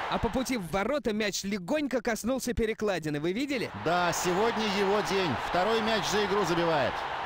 А по пути в ворота мяч легонько коснулся перекладины. Вы видели? Да, сегодня его день. Второй мяч за игру забивает.